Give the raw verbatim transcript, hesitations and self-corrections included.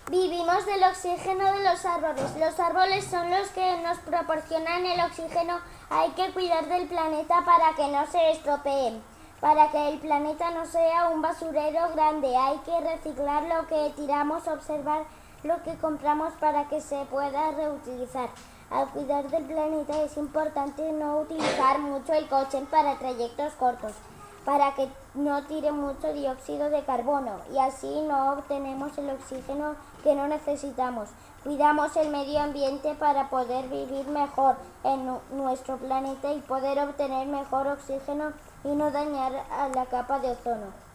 Vivimos del oxígeno de los árboles. Los árboles son los que nos proporcionan el oxígeno. Hay que cuidar del planeta para que no se estropee, para que el planeta no sea un basurero grande. Hay que reciclar lo que tiramos, observar lo que compramos para que se pueda reutilizar. Al cuidar del planeta es importante no utilizar mucho el coche para trayectos cortos, para que no tire mucho dióxido de carbono y así no obtenemos el oxígeno que no necesitamos. Cuidamos el medio ambiente para poder vivir mejor en nuestro planeta y poder obtener mejor oxígeno y no dañar a la capa de ozono.